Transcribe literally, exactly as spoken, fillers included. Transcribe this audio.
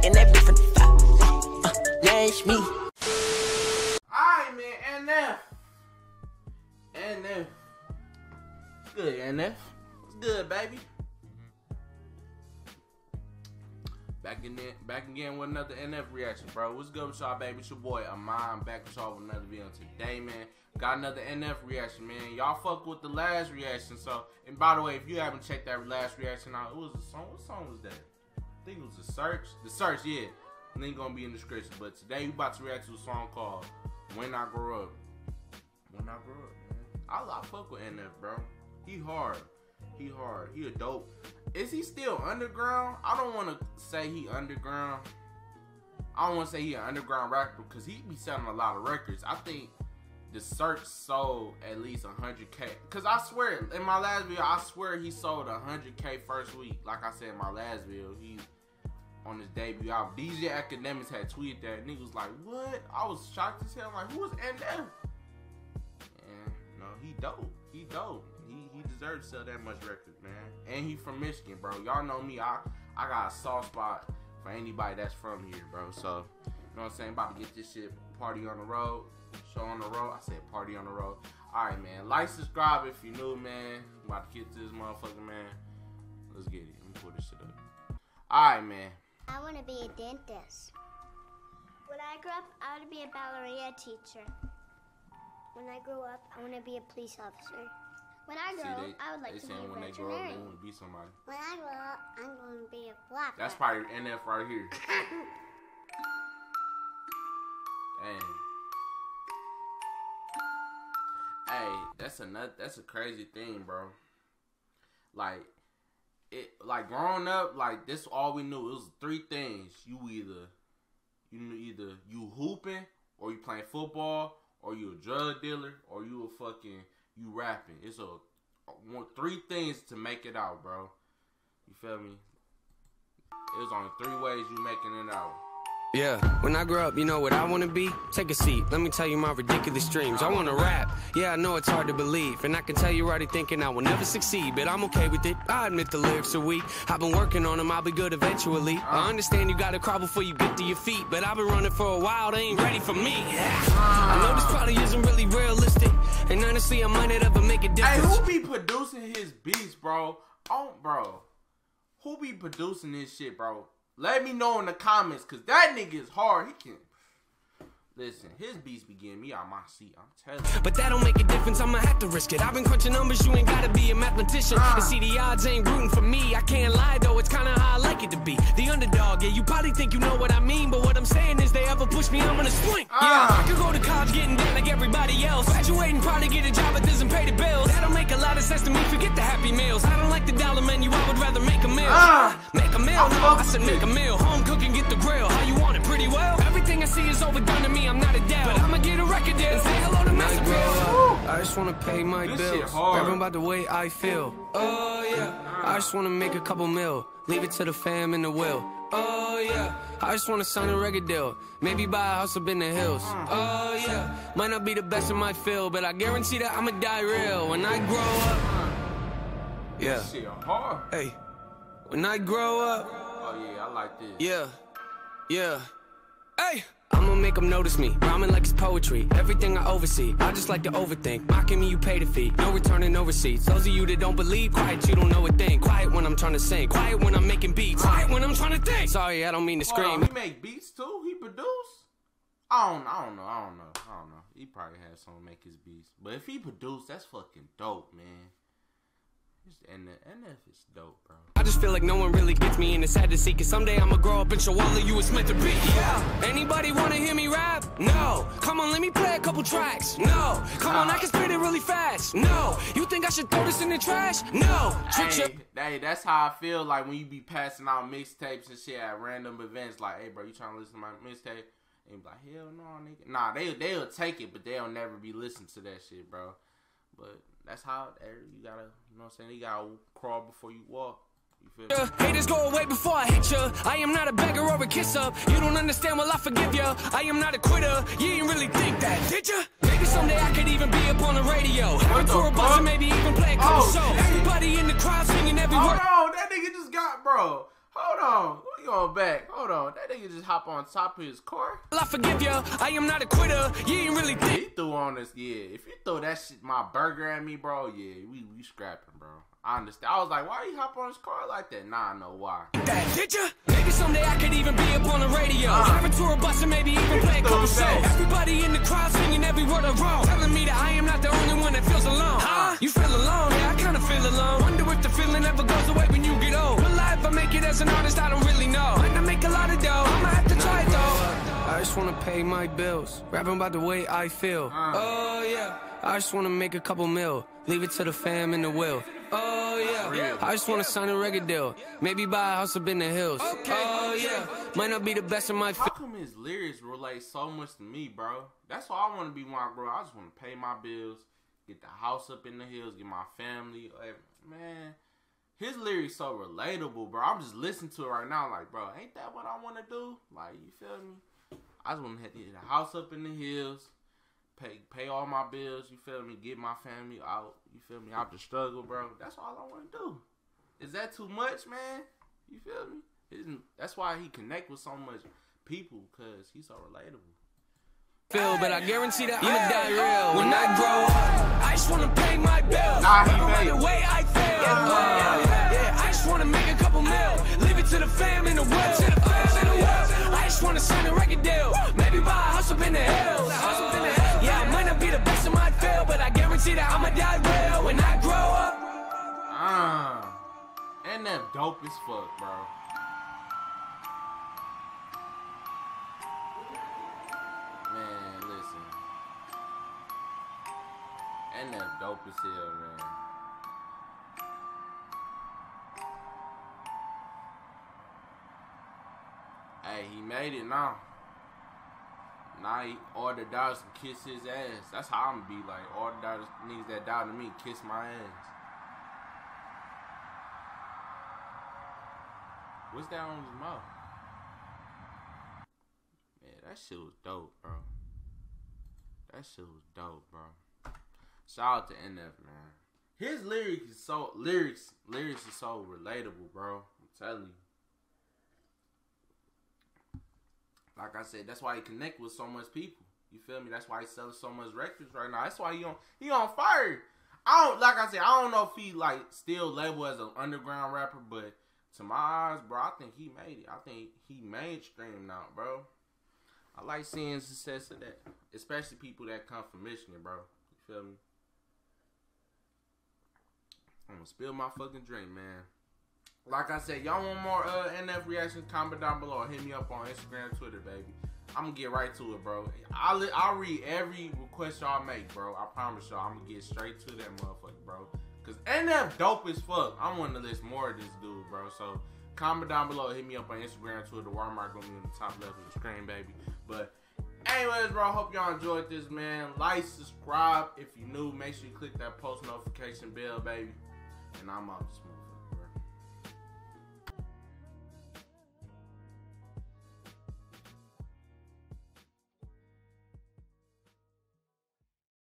and that bitch for the five. Uh, yeah, it's me. Alright, man, N F. N F. What's good, N F? What's good, baby? Back in there, back again with another N F reaction, bro. What's good with y'all, baby? It's your boy Amon, back with y'all with another video today, man. Got another N F reaction, man. Y'all fuck with the last reaction, so. And by the way, if you haven't checked that last reaction out, it was a song. What song was that? I think it was The Search. The Search, yeah. Link gonna be in the description. But today we about to react to a song called When I Grow Up. When I Grow Up, man. I, I fuck with N F, bro. He hard. He hard. He a dope. Is he still underground? I don't want to say he underground. I don't want to say he an underground rapper because he be selling a lot of records. I think The Search sold at least one hundred K. Because I swear, in my last video, I swear he sold one hundred K first week. Like I said in my last video, he on his debut album. D J Academics had tweeted that, and he was like, what? I was shocked as hell. Like, who is N F? And no, he dope. He dope. He, he deserves to sell that much records, man. And he from Michigan, bro. Y'all know me. I, I got a soft spot for anybody that's from here, bro. So, you know what I'm saying? About to get this shit party on the road. Show on the road. I said party on the road. Alright, man. Like, subscribe if you're new, man. About to get to this motherfucker, man. Let's get it. Let me pull this shit up. Alright, man. I want to be a dentist. When I grow up, I want to be a ballerina teacher. When I grow up, I want to be a police officer. When I grow See, they, up, I would like to be a when veterinarian. they grow up, they want to be somebody. When I grow up, I'm going to be a black. That's probably N F right here. Dang. Hey, that's a nut. That's a crazy thing, bro. Like it, like growing up, like this all we knew. It was three things. You either, you knew either you hooping, or you playing football, or you a drug dealer, or you a fucking you rapping. It's a one, three things to make it out, bro. You feel me? It was only three ways you making it out. Yeah, when I grow up, you know what I want to be? Take a seat, let me tell you my ridiculous dreams. I want to rap, yeah, I know it's hard to believe. And I can tell you're already thinking I will never succeed, but I'm okay with it, I admit the lyrics are weak. I've been working on them, I'll be good eventually. I understand you gotta crawl before you get to your feet, but I've been running for a while, they ain't ready for me. I know this probably isn't really realistic, and honestly I might not ever make a difference. Hey, who be producing his beats, bro? Oh, bro. Who be producing this shit, bro? Let me know in the comments, cause that nigga is hard. He can listen. His beats be getting me out my seat. I'm telling you. But that don't make a difference. I'ma have to risk it. I've been crunching numbers. You ain't gotta be a mathematician. Uh. And see, the odds ain't rooting for me. I can't lie though. It's kinda how I like it to be. The underdog. Yeah, you probably think you know what I mean, but what I'm saying is, they ever push me, I'm gonna swing. Uh. Yeah, I could go to college getting down like everybody else. Graduating, probably get a job that doesn't pay the bills. That don't make a lot of sense to me. Forget the Happy Meals. I don't like the dollar menu. I would rather make a meal. Uh. Make a meal. No, I said make a meal. Home cooking, get the grill. How you want it? Pretty well. Everything I see is overdone to me. I'm not a doubt. I'ma get a record deal and say hello to Master Bill. I just wanna pay my this bills. Rapping about the way I feel. Oh yeah. I just wanna make a couple mil. Leave it to the fam and the will. Oh yeah. I just wanna sign a record deal. Maybe buy a house up in the hills. Oh yeah. Might not be the best in my field, but I guarantee that I'ma die real when I grow up. Yeah. This shit hard. Hey. When I grow up. Oh yeah, I like this. Yeah. Yeah. Hey. I'ma make them notice me, rhyming like it's poetry. Everything I oversee, I just like to overthink. Mocking me, you pay the fee, no returning, no receipts. Those of you that don't believe, quiet, you don't know a thing. Quiet when I'm trying to sing, quiet when I'm making beats. Quiet when I'm trying to think. Sorry, I don't mean to scream. Hold on, he make beats too? He produce? I don't, I don't know, I don't know, I don't know. He probably has someone make his beats. But if he produce, that's fucking dope, man. And the N F is dope, bro. I just feel like no one really gets me, and it's sad to see, cause someday I'ma grow up and show all of you it's meant to be. Yeah. Anybody wanna hear me rap? No. Come on, let me play a couple tracks. No. Come on, I can spit it really fast. No. You think I should throw this in the trash? No. Hey, hey, that's how I feel like when you be passing out mixtapes and shit at random events. Like, hey, bro, you trying to listen to my mixtape? And you be like, hell no, nigga. Nah, they, they'll take it, but they'll never be listening to that shit, bro. But that's how you gotta, you know what I'm saying? You gotta crawl before you walk. You feel me? Uh, haters go away before I hit ya. I am not a beggar or a kiss up. You don't understand, well I forgive ya. I am not a quitter. You didn't really think that, did ya? Maybe someday I could even be up on the radio. Have a tour bus and maybe even play a couple oh, shows. Everybody in the crowd singing every word. Oh no, that nigga just got, bro. Hold on. We going back. Hold on. That nigga just hop on top of his car. I forgive you. I am not a quitter. You ain't really Yeah, think. he threw on us. Yeah, if you throw that shit, my burger at me, bro, yeah, we, we scrapping, bro. I understand. I was like, why you hop on his car like that? Nah, I know why. That, did ya? Maybe someday I could even be up on the radio. Uh, Have a tour bus and maybe even play a couple shows. Everybody in the crowd singing every word I wrote. Telling me that I am not the only one that feels alone. Huh? You feel alone? Yeah, I kinda feel alone. Wonder if the feeling ever goes away when you get old. Will I ever make it as an artist? I don't really know. Might not make a lot of dough. I'ma have to try it though. I just wanna pay my bills. Rapping about the way I feel. Uh. Oh yeah. I just wanna make a couple mil. Leave it to the fam in the will. Oh yeah. I just wanna sign a record deal. Maybe buy a house up in the hills. Okay. Oh yeah. Might not be the best in my. How come his lyrics relate so much to me, bro? That's why I want to be my bro. I just want to pay my bills, get the house up in the hills, get my family. Like, man, his lyrics so relatable, bro. I'm just listening to it right now, like, bro, ain't that what I want to do? Like, you feel me? I just want to get the house up in the hills, pay pay all my bills. You feel me? Get my family out. You feel me? Out the struggle, bro. That's all I want to do. Is that too much, man? You feel me? Isn't, that's why he connect with so much people, cause he's so relatable. Feel, but I guarantee that I'ma die real when I grow up. I just wanna pay my bills. Nah, he By made the it. way I feel. Yeah, yeah, I just wanna make a couple mil. Leave it to the fam in the will. To the fam in the will. I just wanna sign a record deal. Maybe buy a house up in the hills. Yeah, I might not be the best in my field, but I guarantee that I'ma die real when I grow up. Ah, and that dope as fuck, bro. Man, listen. And that dope as hell, man. Hey, he made it now. Now he, all the doubters can kiss his ass. That's how I'm gonna be like. All the doubters, niggas that doubted me, kiss my ass. What's that on his mouth? Man, that shit was dope, bro. That shit was dope, bro. Shout out to N F, man. His lyrics is so lyrics, lyrics is so relatable, bro. I'm telling you. Like I said, that's why he connect with so much people. You feel me? That's why he selling so much records right now. That's why he on he on fire. I don't like I said, I don't know if he like still labeled as an underground rapper, but to my eyes, bro, I think he made it. I think he mainstream now, bro. I like seeing success of that, especially people that come from Michigan, bro. You feel me? I'm gonna spill my fucking drink, man. Like I said, y'all want more uh, N F reactions? Comment down below or hit me up on Instagram, Twitter, baby. I'm gonna get right to it, bro. I'll, I'll read every request y'all make, bro. I promise y'all, I'm gonna get straight to that motherfucker, bro. Cause N F dope as fuck. I want to list more of this dude, bro. So comment down below, hit me up on Instagram, Twitter. Walmart gonna be on the top left of the screen, baby. But anyways, bro, hope y'all enjoyed this, man. Like, subscribe if you new. Make sure you click that post notification bell, baby. And I'm out this morning.